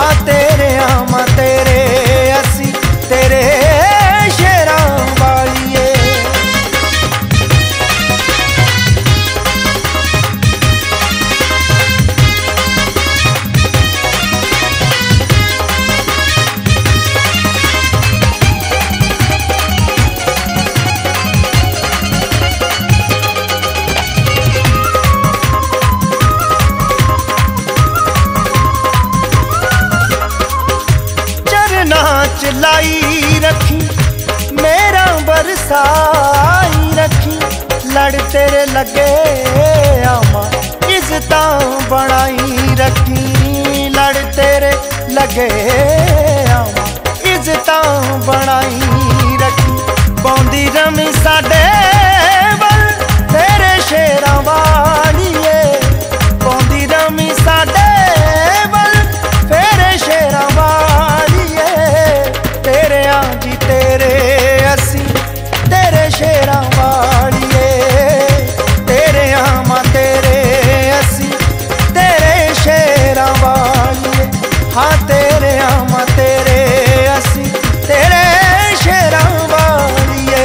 हाँ तेरे आमा तेरे असी तेरे शेरां वालिए। लाई रखी मेरा बरसाई रखी, लड़ तेरे लगे आमा इज्जत बनाई रखी, लड़ तेरे लगे आमा इज्जत बनाई रखी। पौंदी रमी साडे वल तेरे शेरां वालिए, पौंदी रमी साडे वल तेरे शेरां वालिए। तेरे आजी तेरे असी तेरे शेरां वालिए, तेरे आमा तेरे असी तेरे शेरां वालिए। हाँ तेरे आमा तेरे असी तेरे शेरां वालिए।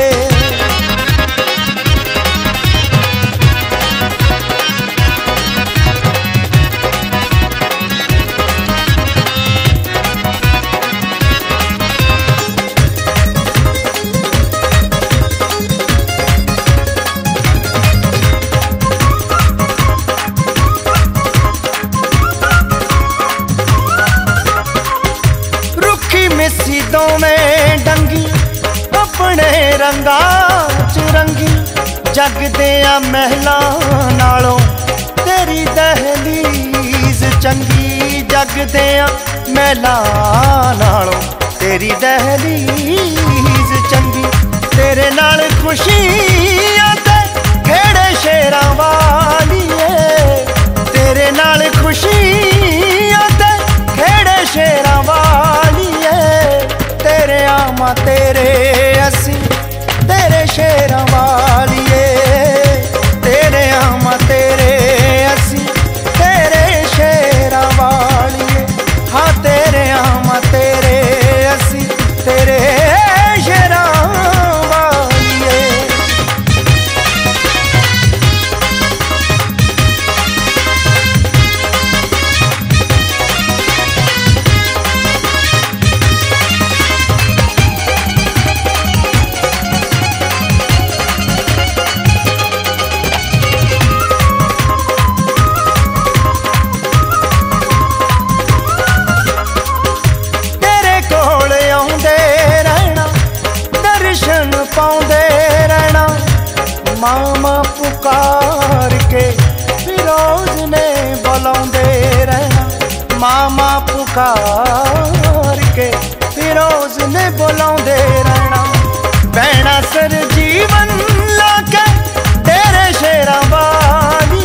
मिसीदों में डंगी अपने रंगा च रंगी, जग दियां महलां नालों तेरी दहलीज चंगी, जग दियां महलां नालों तेरी दहलीज चंगी। तेरे नाल खुशियां ते खेड़े शेरां वालिए, तेरे नाल खुशियां ते खेड़े शेरां वालिए। तेरे आमा तेरे असी तेरे शेरां वालिए, तेरे आमा तेरे असी तेरे शेरां वालिए। हाँ तेरे आमा तेरे असी तेरे शेरां वालिए। पाउंदे रहना मामा पुकार के फिरोज ने बुलाउंदे रहना, मामा पुकार के फिरोज ने बुलाउंदे रहना। बहना सर जीवन लाके तेरे शेरां वाली